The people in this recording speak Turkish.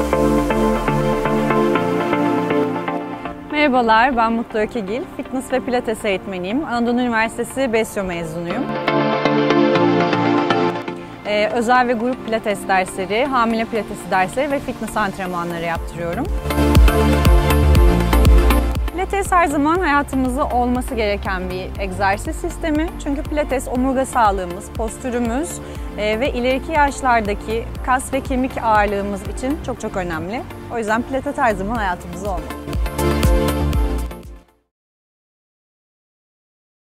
Merhabalar, ben Mutlu Ökegil. Fitness ve Pilates eğitmeniyim. Anadolu Üniversitesi BESYO mezunuyum. Özel ve grup pilates dersleri, hamile pilatesi dersleri ve fitness antrenmanları yaptırıyorum. Pilates her zaman hayatımızda olması gereken bir egzersiz sistemi. Çünkü pilates omurga sağlığımız, postürümüz ve ileriki yaşlardaki kas ve kemik ağırlığımız için çok önemli. O yüzden pilates her zaman hayatımızda olmalı.